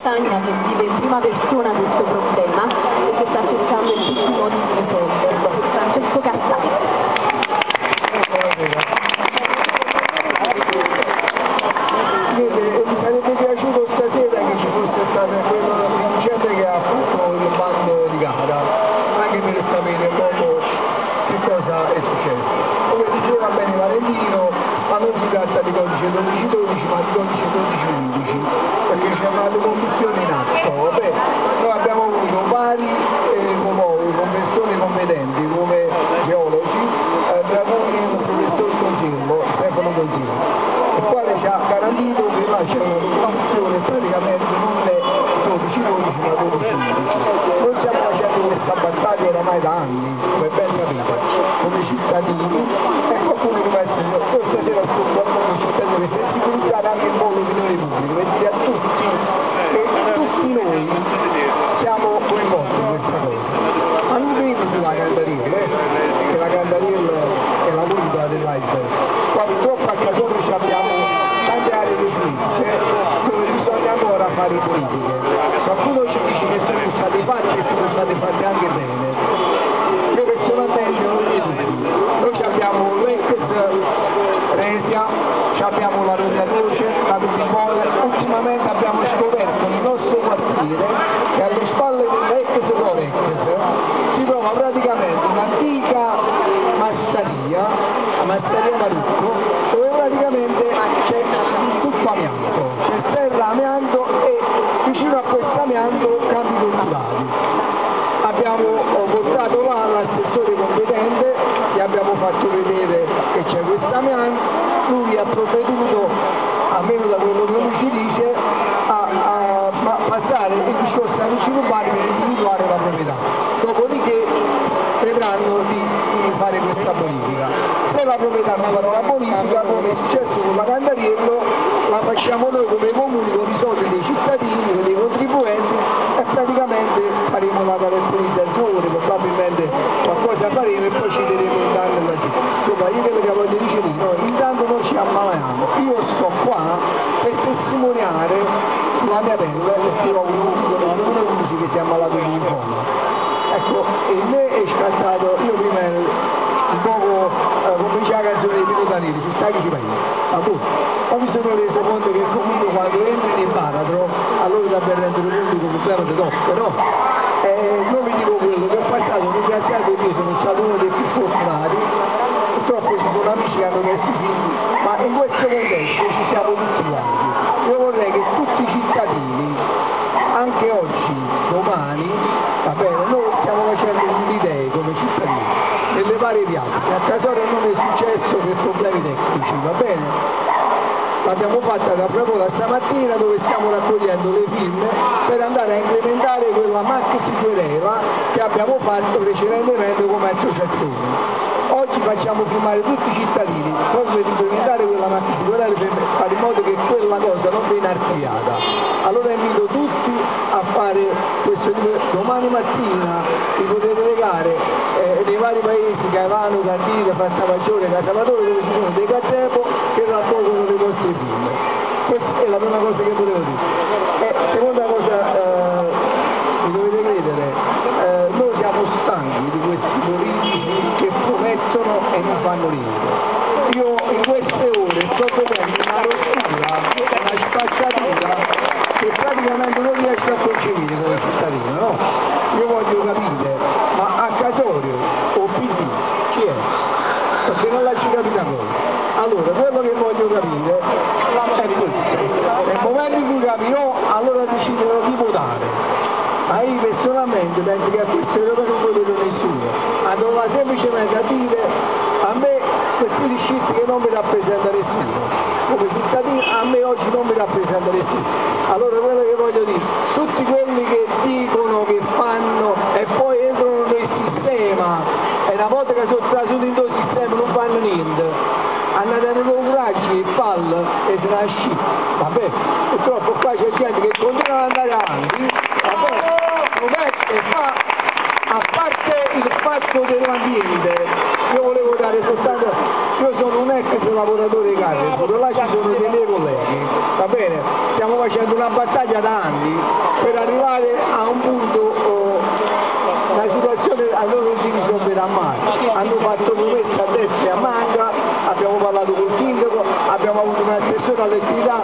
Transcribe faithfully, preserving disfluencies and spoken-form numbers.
Tania, che vive in prima persona questo problema e che sta cercando in tutti i modi di risolverlo. Francesco Cassani. Mi sarebbe piaciuto stasera che ci fosse stata quella vincente che ha fatto il bando di gara, anche per sapere un po' che cosa è successo. Come diceva bene Valentino, ma non si tratta di codice dodici dodici, ma di codice dodici undici, perché c'è una commissione in atto. Vabbè, noi abbiamo avuto vari eh, con persone competenti come geologi, eh, tra cui il professor Consillo, Stefano Consillo, il quale ci ha garantito che là c'è una commissione praticamente non è dodici dodici ma dodici undici. Noi stiamo facendo questa battaglia oramai da anni, come ben capite, come cittadini, e qualcuno come essere, io stasera sto guardando i cittadini per sensibilizzare anche un po' l'opinione pubblica, per dire a tutti che tutti noi siamo coinvolti in questa cosa. Ma non vedi sulla Candariel, eh? che la Candariel è la punta dell'iceberg. Qua purtroppo a Casolino abbiamo tante aree di sinistra dove bisogna ancora fare politiche. Qualcuno ci dice che sono state fatte e sono state fatte anche bene. Io personalmente non lo dico. Noi abbiamo l'ex Resia, abbiamo la Rosa Croce, la Tupipole, ultimamente abbiamo scoperto nel nostro quartiere che alle spalle dell'ex Rolex si trova praticamente un'antica massaria, la massaria Marucco, dove praticamente c'è tutto amianto, c'è terra amianto e vicino a questo amianto campi coltivati. Abbiamo portato là l'assessore competente, gli abbiamo fatto vedere che c'è questo amianto, lui ha provveduto, almeno da quello che lui ci dice, a, a, a passare il discorso ai vigili urbani per individuare la proprietà. Dopodiché vedranno di, di fare questa bonifica. Se la proprietà non farà la bonifica, come è successo con la Candariello, la facciamo noi come comuni con i soldi dei cittadini, dei contribuenti, e praticamente faremo la caratterizzazione, probabilmente qualcosa faremo e poi ci daremo un danno da lì. Insomma, io quello che voglio dire lì, no, intanto noi ci ammaliamo. Io sto qua per testimoniare la mia pelle, perché ho un amico che si è ammalato di linfoma. Ecco, e me è scattato, io prima un poco eh, come dice la canzone di Pino Danieli, ci sta che ci pensi, ma poi poi mi sono reso conto che comunque quando entri in baratro, allora da per rendere conto come problema di dopo, però eh, non vi dico quello che ho passato, ringraziato io sono stato uno dei più fortunati, purtroppo ci sono amici che hanno messo i figli, ma in questo contesto ci siamo tutti quanti. Io vorrei che tutti i cittadini, anche oggi, domani, va bene, noi stiamo facendo un'idea come cittadini, nelle varie piazze, a Casorio non è successo per problemi tecnici, va bene? L'abbiamo fatta da proprio da stamattina dove stiamo raccogliendo le firme per andare a implementare quella maxi querela che abbiamo fatto precedentemente come associazione. Oggi facciamo firmare tutti i cittadini proprio per implementare quella maxi querela per fare in modo che quella cosa non viene archiviata. Allora invito tutti a fare questo domani mattina, vi potete legare eh, nei vari paesi, Caivano, Candide, Fantavaggiore, Casavatore, dove ci sono dei gazebo che raccolgono le vostre firme. Questa è la prima cosa che volevo dire. E seconda cosa, eh, mi dovete credere, eh, noi siamo stanchi di questi politici che promettono e non fanno niente. Io in queste ore sto vedendo una rottura, una spaccatura che praticamente non riesco a concepire come cittadino, no? Io voglio capire, ma a Casorio o P D chi è? Perché non la ci capita cosa. Allora, quello che voglio capire è questo. Nel momento in cui capirò, allora deciderò di votare. Ma io personalmente penso che a queste cose non voterò nessuno. Andrò semplicemente a dire a me questi discitti che non mi rappresenta nessuno. Come cittadino a me oggi non mi rappresenta nessuno. Allora quello che voglio dire, tutti quelli che dicono, che fanno e poi entrano nel sistema e una volta che sono trasuditi in quel sistema non fanno niente, andate a inaugurarci il pal e se nasci. Vabbè, purtroppo qua c'è gente che continua ad andare avanti, vabbè, e fa, a parte il fatto dell'ambiente, io volevo dare soltanto, io sono un ex lavoratore di Carrefour, là ci sono dei miei colleghi, va bene, stiamo facendo una battaglia da anni per arrivare a un punto, oh, la situazione a noi non si risolverà mai. Hanno fatto promesse a destra e a manca, abbiamo parlato col sindaco, abbiamo avuto un assessore all'attività